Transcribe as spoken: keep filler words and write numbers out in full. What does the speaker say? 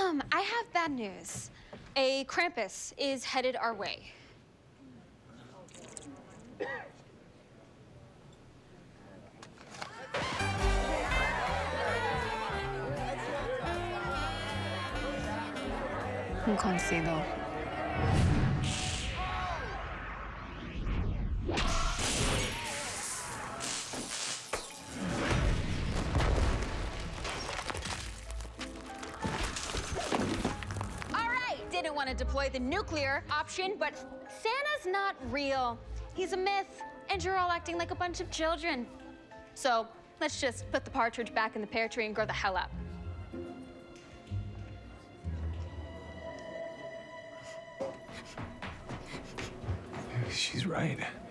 Um, I have bad news. A Krampus is headed our way. Un concedo. All right, didn't want to deploy the nuclear option, but Santa's not real. He's a myth, and you're all acting like a bunch of children. So let's just put the partridge back in the pear tree and grow the hell up. She's right.